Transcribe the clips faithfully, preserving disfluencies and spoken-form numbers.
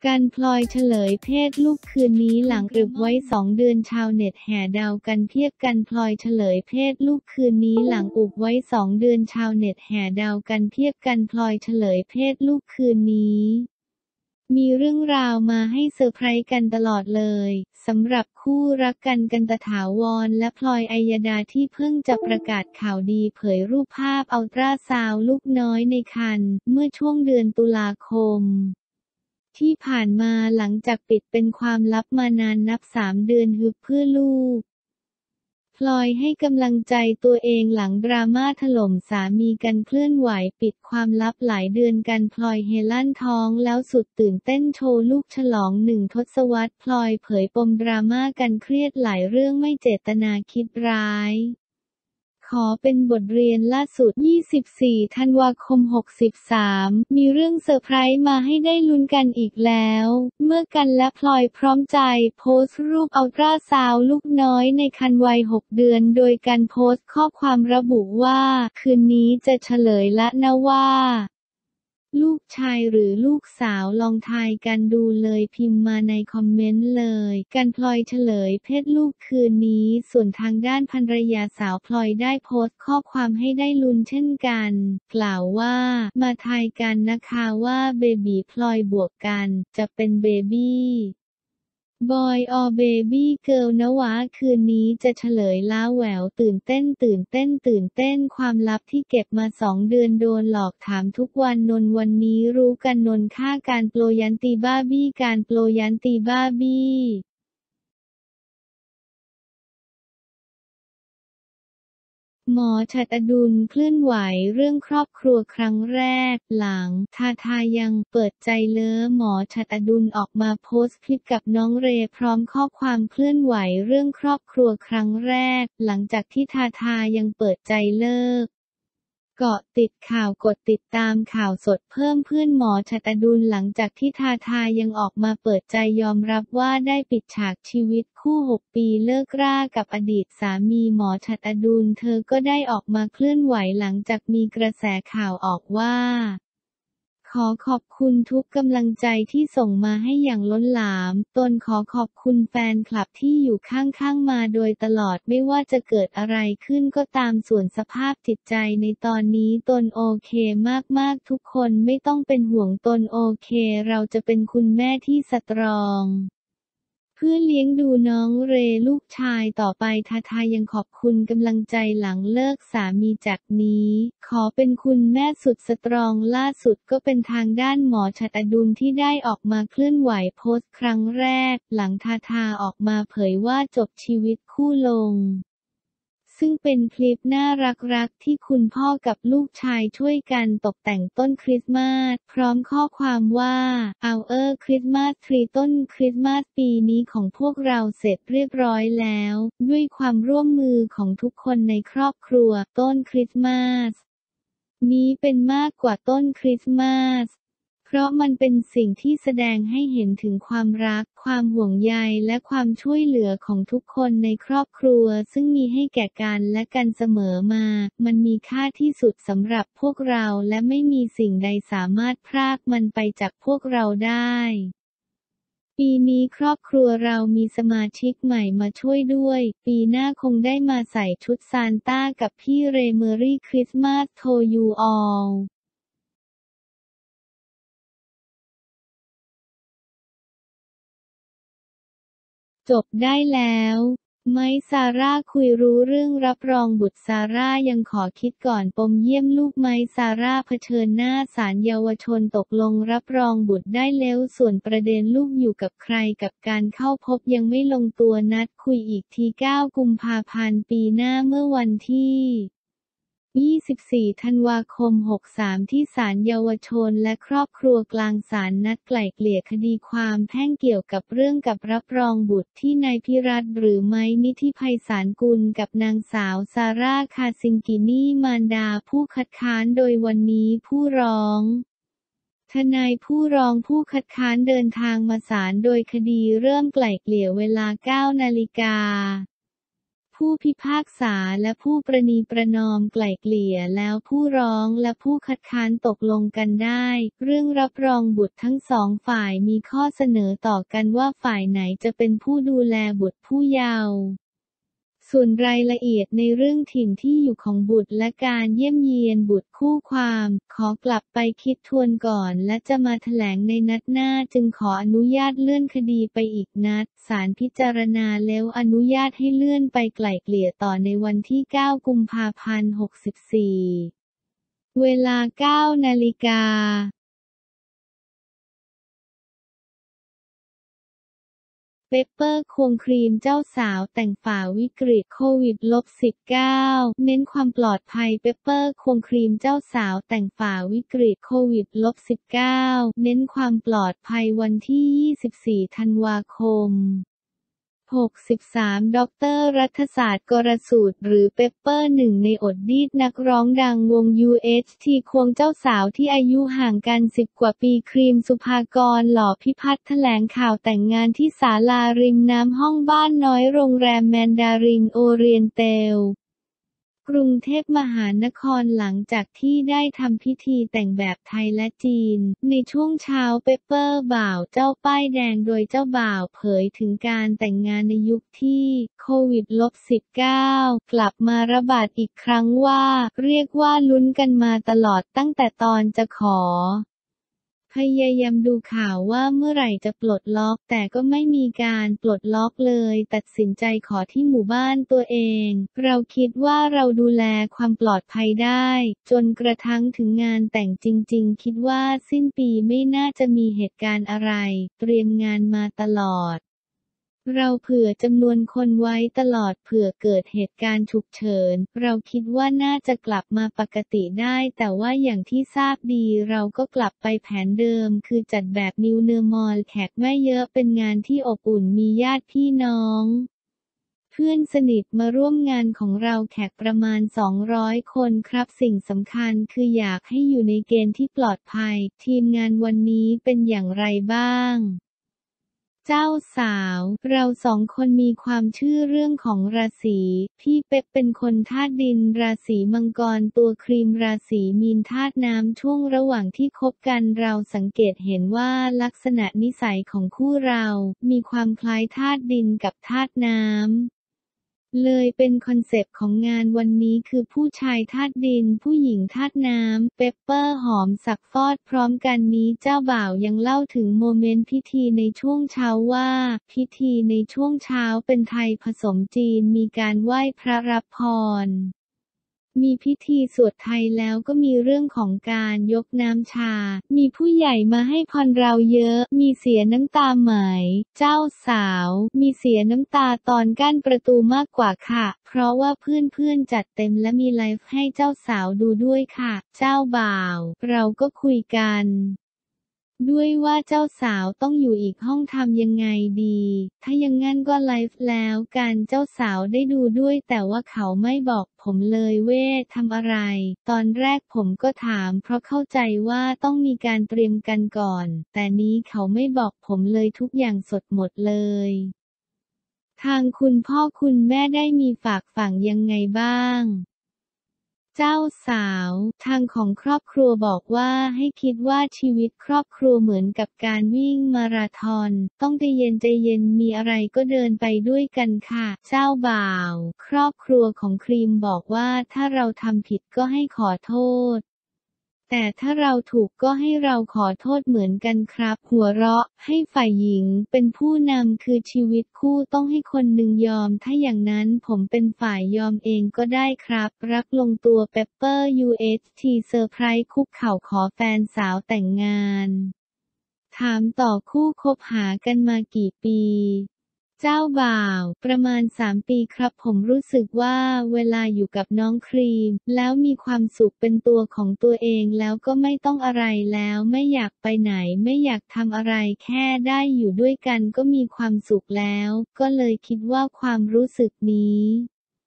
กันพลอยเฉลยเพศลูกคืนนี้หลังอึบไว้สองเดือนชาวเน็ตแห่เดากันเพียบกันพลอยเฉลยเพศลูกคืนนี้หลังอุบไว้สองเดือนชาวเน็ตแห่เดากันเพียบกันพลอยเฉลยเพศลูกคืนนี้มีเรื่องราวมาให้เซอร์ไพรส์กันตลอดเลยสำหรับคู่รักกันกันตถาวรและพลอยอัยดาที่เพิ่งจะประกาศข่าวดีเผยรูปภาพอัลตราซาวด์ลูกน้อยในครรภ์เมื่อช่วงเดือนตุลาคมที่ผ่านมาหลังจากปิดเป็นความลับมานานนับสามเดือนฮึบเพื่อลูกพลอยให้กำลังใจตัวเองหลังดราม่าถล่มสามีกันเคลื่อนไหวปิดความลับหลายเดือนกันพลอยเฮลั่นท้องแล้วสุดตื่นเต้นโชว์ลูกฉลองหนึ่งทศวรรษพลอยเผยปมดราม่ากันเครียดหลายเรื่องไม่เจตนาคิดร้ายขอเป็นบทเรียนล่าสุดยี่สิบสี่ธันวาคมหกสาม มีเรื่องเซอร์ไพรส์มาให้ได้ลุ้นกันอีกแล้วเมื่อกันและพลอยพร้อมใจโพสต์รูปอัลตราซาวด์ลูกน้อยในครรภ์วัยหกเดือนโดยการโพสต์ข้อความระบุว่าคืนนี้จะเฉลยละนะว่าลูกชายหรือลูกสาวลองทายกันดูเลยพิมพ์มาในคอมเมนต์เลยกันพลอยเฉลยเพศลูกคืนนี้ส่วนทางด้านภรรยาสาวพลอยได้โพสต์ข้อความให้ได้ลุ้นเช่นกันกล่าวว่ามาทายกันนะคะว่าเบบีพลอยบวกกันจะเป็นเบบี้บอยออเบบี้เกิร์ลนะวะคืนนี้จะเฉลยล้าแหววตื่นเต้นตื่นเต้นตื่นเต้นความลับที่เก็บมาสองเดือนโดนหลอกถามทุกวันนนวันนี้รู้กันนนค่าการโปรยันตีบ้าบี้การโปรยันตีบ้าบี้หมอฉัตรอดุลเคลื่อนไหวเรื่องครอบครัวครั้งแรกหลังทาทายังเปิดใจเล้อหมอฉัตรอดุลออกมาโพสต์คลิปกับน้องเรพร้อมข้อความเคลื่อนไหวเรื่องครอบครัวครั้งแรกหลังจากที่ทาทายังเปิดใจเลิกเกาะติดข่าวกดติดตามข่าวสดเพิ่มเพื่อนหมอฉัตรอดุลหลังจากที่ทาทายังออกมาเปิดใจยอมรับว่าได้ปิดฉากชีวิตคู่หกปีเลิกรากับอดีตสามีหมอฉัตรอดุลเธอก็ได้ออกมาเคลื่อนไหวหลังจากมีกระแสข่าวออกว่าขอขอบคุณทุกกำลังใจที่ส่งมาให้อย่างล้นหลามตนขอขอบคุณแฟนคลับที่อยู่ข้างๆมาโดยตลอดไม่ว่าจะเกิดอะไรขึ้นก็ตามส่วนสภาพจิตใจในตอนนี้ตนโอเคมากๆทุกคนไม่ต้องเป็นห่วงตนโอเคเราจะเป็นคุณแม่ที่สตรองเพื่อเลี้ยงดูน้องเรลูกชายต่อไปทาทายังขอบคุณกำลังใจหลังเลิกสามีจากนี้ขอเป็นคุณแม่สุดสตรองล่าสุดก็เป็นทางด้านหมอฉัตรอดุลที่ได้ออกมาเคลื่อนไหวโพสต์ครั้งแรกหลังทาทาออกมาเผยว่าจบชีวิตคู่ลงซึ่งเป็นคลิปน่ารักๆที่คุณพ่อกับลูกชายช่วยกันตกแต่งต้นคริสต์มาสพร้อมข้อความว่าเอาเออคริสต์มาสทรีต้นคริสต์มาสปีนี้ของพวกเราเสร็จเรียบร้อยแล้วด้วยความร่วมมือของทุกคนในครอบครัวต้นคริสต์มาสนี้เป็นมากกว่าต้นคริสต์มาสเพราะมันเป็นสิ่งที่แสดงให้เห็นถึงความรักความห่วงใยและความช่วยเหลือของทุกคนในครอบครัวซึ่งมีให้แก่กันและกันเสมอมามันมีค่าที่สุดสำหรับพวกเราและไม่มีสิ่งใดสามารถพรากมันไปจากพวกเราได้ปีนี้ครอบครัวเรามีสมาชิกใหม่มาช่วยด้วยปีหน้าคงได้มาใส่ชุดซานต้ากับพี่เรเมอรี่คริสต์มาสโทยูออลจบได้แล้วไมค์ซาร่าคุยรู้เรื่องรับรองบุตรซาร่ายังขอคิดก่อนปมเยี่ยมลูกไมค์ซาร่าเผชิญหน้าศาลเยาวชนตกลงรับรองบุตรได้แล้วส่วนประเด็นลูกอยู่กับใครกับการเข้าพบยังไม่ลงตัวนัดคุยอีกทีเก้ากุมภาพันธ์ปีหน้าเมื่อวันที่ยี่สิบสี่ธันวาคมหกสามที่ศาลเยาวชนและครอบครัวกลางศาลนัดไกล่เกลี่ยคดีความแพ่งเกี่ยวกับเรื่องกับรับรองบุตรที่นายพิรัตน์หรือไมค์นิธิไพศาลกุลกับนางสาวซาร่าคาซิงกินีมารดาผู้คัดค้านโดยวันนี้ผู้ร้องทนายผู้ร้องผู้คัดค้านเดินทางมาศาลโดยคดีเริ่มไกล่เกลี่ยเวลา เก้านาฬิกาผู้พิพากษาและผู้ประนีประนอมไกล่เกลี่ยแล้วผู้ร้องและผู้คัดค้านตกลงกันได้เรื่องรับรองบุตรทั้งสองฝ่ายมีข้อเสนอต่อกันว่าฝ่ายไหนจะเป็นผู้ดูแลบุตรผู้เยาว์ส่วนรายละเอียดในเรื่องถิ่นที่อยู่ของบุตรและการเยี่ยมเยียนบุตรคู่ความขอกลับไปคิดทวนก่อนและจะมาแถลงในนัดหน้าจึงขออนุญาตเลื่อนคดีไปอีกนัดศาลพิจารณาแล้วอนุญาตให้เลื่อนไปไกล่เกลี่ยต่อในวันที่เก้ากุมภาพันธ์หกสิบสี่เวลา เก้านาฬิกาเปปเปอร์ควงครีมเจ้าสาวแต่งฝ่าวิกฤตโควิด สิบเก้า เน้นความปลอดภัยเปปเปอร์ควงครีมเจ้าสาวแต่งฝ่าวิกฤตโควิด สิบเก้า เน้นความปลอดภัยวันที่ ยี่สิบสี่ ธันวาคม หกสิบสาม ด็อกเตอร์รัฐศาสตร์กรสูตรหรือเปปเปอร์หนึ่งในอดดีดนักร้องดังวง ยู เอช ที ควงเจ้าสาวที่อายุห่างกันสิบกว่าปีครีมสุภากรหล่อพิพัฒน์แถลงข่าวแต่งงานที่ศาลาริมน้ำห้องบ้านน้อยโรงแรมแมนดารินโอเรียนเตลกรุงเทพมหานครหลังจากที่ได้ทำพิธีแต่งแบบไทยและจีนในช่วงเช้าเปปเปอร์บ่าวเจ้าป้ายแดงโดยเจ้าบ่าวเผยถึงการแต่งงานในยุคที่โควิด สิบเก้า กลับมาระบาดอีกครั้งว่าเรียกว่าลุ้นกันมาตลอดตั้งแต่ตอนจะขอพยายามดูข่าวว่าเมื่อไหร่จะปลดล็อกแต่ก็ไม่มีการปลดล็อกเลยตัดสินใจขอที่หมู่บ้านตัวเองเราคิดว่าเราดูแลความปลอดภัยได้จนกระทั่งถึงงานแต่งจริงๆคิดว่าสิ้นปีไม่น่าจะมีเหตุการณ์อะไรเตรียมงานมาตลอดเราเผื่อจำนวนคนไว้ตลอดเผื่อเกิดเหตุการณ์ฉุกเฉินเราคิดว่าน่าจะกลับมาปกติได้แต่ว่าอย่างที่ทราบดีเราก็กลับไปแผนเดิมคือจัดแบบ New Normal แขกไม่เยอะเป็นงานที่อบอุ่นมีญาติพี่น้องเพื่อนสนิทมาร่วมงานของเราแขกประมาณสองร้อยคนครับสิ่งสำคัญคืออยากให้อยู่ในเกณฑ์ที่ปลอดภัยทีมงานวันนี้เป็นอย่างไรบ้างเจ้าสาวเราสองคนมีความเชื่อเรื่องของราศีพี่เป๊ปเป็นคนธาตุดินราศีมังกรตัวครีมราศีมีนธาตุน้ำช่วงระหว่างที่คบกันเราสังเกตเห็นว่าลักษณะนิสัยของคู่เรามีความคล้ายธาตุดินกับธาตุน้ำเลยเป็นคอนเซปต์ของงานวันนี้คือผู้ชายธาตุดินผู้หญิงธาตุน้ำเปปเปอร์หอมสักฟอดพร้อมกันนี้เจ้าบ่าวยังเล่าถึงโมเมนต์พิธีในช่วงเช้าว่าพิธีในช่วงเช้าเป็นไทยผสมจีนมีการไหว้พระรับพรมีพิธีสวดไทยแล้วก็มีเรื่องของการยกน้ำชามีผู้ใหญ่มาให้พรเราเยอะมีเสียน้ำตาไหมเจ้าสาวมีเสียน้ำตาตอนกั้นประตูมากกว่าค่ะเพราะว่าเพื่อนๆจัดเต็มและมีไลฟ์ให้เจ้าสาวดูด้วยค่ะเจ้าบ่าวเราก็คุยกันด้วยว่าเจ้าสาวต้องอยู่อีกห้องทำยังไงดีถ้ายังงั้นก็ไลฟ์แล้วกันเจ้าสาวได้ดูด้วยแต่ว่าเขาไม่บอกผมเลยเว้ทำอะไรตอนแรกผมก็ถามเพราะเข้าใจว่าต้องมีการเตรียมกันก่อนแต่นี้เขาไม่บอกผมเลยทุกอย่างสดหมดเลยทางคุณพ่อคุณแม่ได้มีฝากฝังยังไงบ้างเจ้าสาวทางของครอบครัวบอกว่าให้คิดว่าชีวิตครอบครัวเหมือนกับการวิ่งมาราธอนต้องใจเย็นใจเย็นมีอะไรก็เดินไปด้วยกันค่ะเจ้าบ่าวครอบครัวของครีมบอกว่าถ้าเราทำผิดก็ให้ขอโทษแต่ถ้าเราถูกก็ให้เราขอโทษเหมือนกันครับหัวเราะให้ฝ่ายหญิงเป็นผู้นำคือชีวิตคู่ต้องให้คนหนึ่งยอมถ้าอย่างนั้นผมเป็นฝ่ายยอมเองก็ได้ครับรักลงตัวเปปเปอร์ ยู เอช ที เซอร์ไพรส์คุกเข่าขอแฟนสาวแต่งงานถามต่อคู่คบหากันมากี่ปีเจ้าบ่าวประมาณสามปีครับผมรู้สึกว่าเวลาอยู่กับน้องครีมแล้วมีความสุขเป็นตัวของตัวเองแล้วก็ไม่ต้องอะไรแล้วไม่อยากไปไหนไม่อยากทำอะไรแค่ได้อยู่ด้วยกันก็มีความสุขแล้วก็เลยคิดว่าความรู้สึกนี้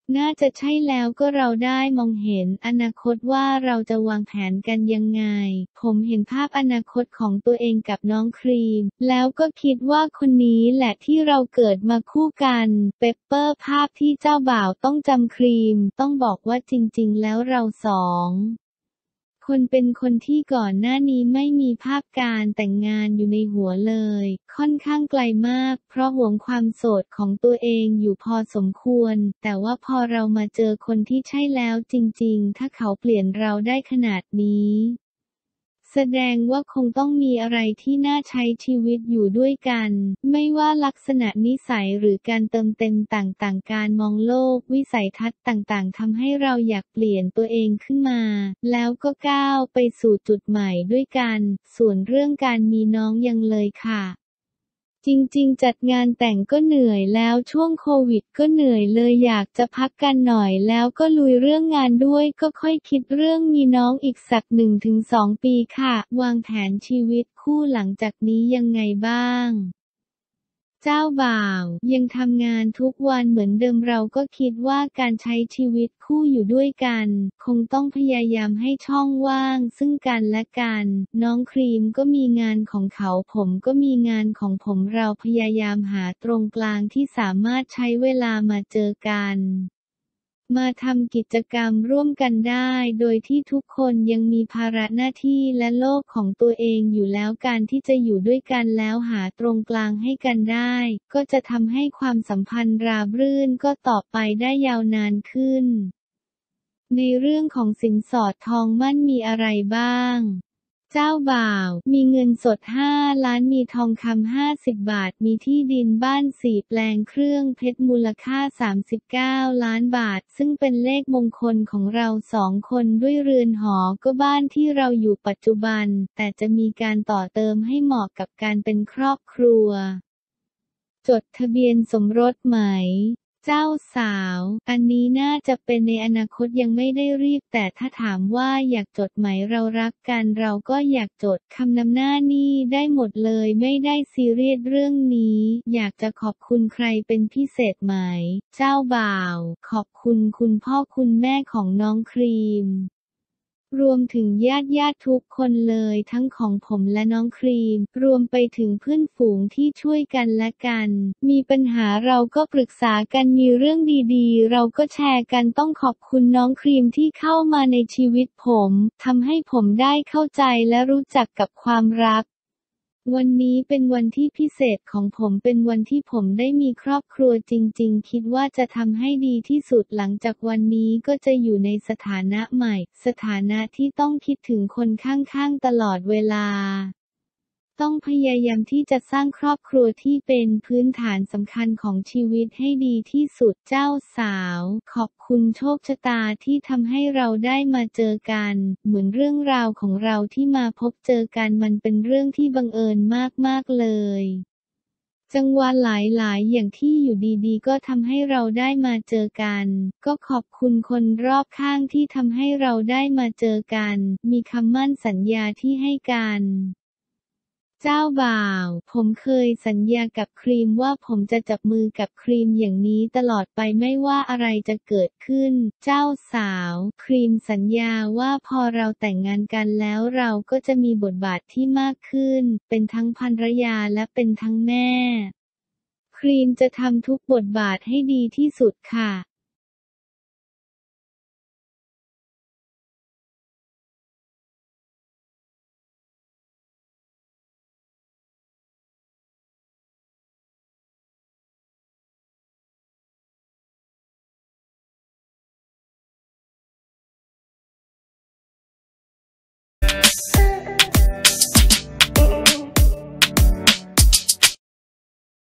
น่าจะใช่แล้วก็เราได้มองเห็นอนาคตว่าเราจะวางแผนกันยังไงผมเห็นภาพอนาคตของตัวเองกับน้องครีมแล้วก็คิดว่าคนนี้แหละที่เราเกิดมาคู่กันเปปเปอร์ภาพที่เจ้าบ่าวต้องจำครีมต้องบอกว่าจริงๆแล้วเราสองคนเป็นคนที่ก่อนหน้านี้ไม่มีภาพการแต่งงานอยู่ในหัวเลยค่อนข้างไกลมากเพราะหวงความโสดของตัวเองอยู่พอสมควรแต่ว่าพอเรามาเจอคนที่ใช่แล้วจริงๆถ้าเขาเปลี่ยนเราได้ขนาดนี้แสดงว่าคงต้องมีอะไรที่น่าใช้ชีวิตอยู่ด้วยกันไม่ว่าลักษณะนิสัยหรือการเติมเต็มต่างๆการมองโลกวิสัยทัศน์ต่างๆทำให้เราอยากเปลี่ยนตัวเองขึ้นมาแล้วก็ก้าวไปสู่จุดใหม่ด้วยกันส่วนเรื่องการมีน้องยังเลยค่ะจริงๆจัดงานแต่งก็เหนื่อยแล้วช่วงโควิดก็เหนื่อยเลยอยากจะพักกันหน่อยแล้วก็ลุยเรื่องงานด้วยก็ค่อยคิดเรื่องมีน้องอีกสัก หนึ่งถึงสอง ปีค่ะวางแผนชีวิตคู่หลังจากนี้ยังไงบ้างเจ้าบ่าวยังทำงานทุกวันเหมือนเดิมเราก็คิดว่าการใช้ชีวิตคู่อยู่ด้วยกันคงต้องพยายามให้ช่องว่างซึ่งกันและกันน้องครีมก็มีงานของเขาผมก็มีงานของผมเราพยายามหาตรงกลางที่สามารถใช้เวลามาเจอกันมาทำกิจกรรมร่วมกันได้โดยที่ทุกคนยังมีภาระหน้าที่และโลกของตัวเองอยู่แล้วการที่จะอยู่ด้วยกันแล้วหาตรงกลางให้กันได้ก็จะทำให้ความสัมพันธ์ราบรื่นก็ต่อไปได้ยาวนานขึ้นในเรื่องของสินสอดทองมั่นมีอะไรบ้างเจ้าบ่าวมีเงินสดห้าล้านมีทองคำห้าสิบบาทมีที่ดินบ้านสี่แปลงเครื่องเพชรมูลค่าสามสิบเก้าล้านบาทซึ่งเป็นเลขมงคลของเราสองคนด้วยเรือนหอก็บ้านที่เราอยู่ปัจจุบันแต่จะมีการต่อเติมให้เหมาะกับการเป็นครอบครัวจดทะเบียนสมรสไหมเจ้าสาวอันนี้น่าจะเป็นในอนาคตยังไม่ได้รีบแต่ถ้าถามว่าอยากจดไหมเรารักกันเราก็อยากจดคำนำหน้านี่ได้หมดเลยไม่ได้ซีเรียสเรื่องนี้อยากจะขอบคุณใครเป็นพิเศษไหมเจ้าบ่าวขอบคุณคุณพ่อคุณแม่ของน้องครีมรวมถึงญาติญาติทุกคนเลยทั้งของผมและน้องครีมรวมไปถึงเพื่อนฝูงที่ช่วยกันและกันมีปัญหาเราก็ปรึกษากันมีเรื่องดีๆเราก็แชร์กันต้องขอบคุณน้องครีมที่เข้ามาในชีวิตผมทำให้ผมได้เข้าใจและรู้จักกับความรักวันนี้เป็นวันที่พิเศษของผมเป็นวันที่ผมได้มีครอบครัวจริงๆคิดว่าจะทำให้ดีที่สุดหลังจากวันนี้ก็จะอยู่ในสถานะใหม่สถานะที่ต้องคิดถึงคนข้างๆตลอดเวลาต้องพยายามที่จะสร้างครอบครัวที่เป็นพื้นฐานสำคัญของชีวิตให้ดีที่สุดเจ้าสาวขอบคุณโชคชะตาที่ทำให้เราได้มาเจอกันเหมือนเรื่องราวของเราที่มาพบเจอกันมันเป็นเรื่องที่บังเอิญมากๆเลยจังหวะหลายๆอย่างที่อยู่ดีๆก็ทำให้เราได้มาเจอกันก็ขอบคุณคนรอบข้างที่ทำให้เราได้มาเจอกันมีคำมั่นสัญญาที่ให้กันเจ้าบ่าวผมเคยสัญญากับครีมว่าผมจะจับมือกับครีมอย่างนี้ตลอดไปไม่ว่าอะไรจะเกิดขึ้นเจ้าสาวครีมสัญญาว่าพอเราแต่งงานกันแล้วเราก็จะมีบทบาทที่มากขึ้นเป็นทั้งภรรยาและเป็นทั้งแม่ครีมจะทำทุกบทบาทให้ดีที่สุดค่ะ